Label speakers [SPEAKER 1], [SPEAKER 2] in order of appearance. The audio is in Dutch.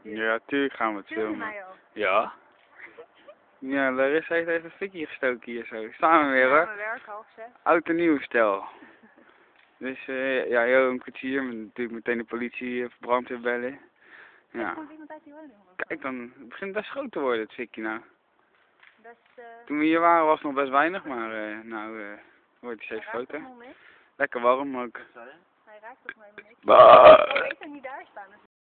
[SPEAKER 1] Ja, tuurlijk gaan we het
[SPEAKER 2] Film je
[SPEAKER 1] filmen.
[SPEAKER 2] mij ook?
[SPEAKER 1] Ja. Ja, Larissa heeft even een fikje gestoken hier zo. Staan we weer
[SPEAKER 2] Ja,
[SPEAKER 1] hoor.
[SPEAKER 2] mijn werk, 5:30.
[SPEAKER 1] Oud en nieuw stel. Dus ja, joh, een kwartier. Met natuurlijk meteen de politie of brandweer bellen.
[SPEAKER 2] Er
[SPEAKER 1] Ja.
[SPEAKER 2] komt iemand uit die woning.
[SPEAKER 1] Kijk dan, het begint best groot te worden het fikje nou.
[SPEAKER 2] Best,
[SPEAKER 1] Toen we hier waren was het nog best weinig, maar nou wordt het steeds
[SPEAKER 2] hij raakt toch
[SPEAKER 1] groter.
[SPEAKER 2] nog niks?
[SPEAKER 1] Lekker warm ook.
[SPEAKER 2] Hij raakt toch nog helemaal niks?
[SPEAKER 1] Bah.
[SPEAKER 2] Kan beter niet daar staan.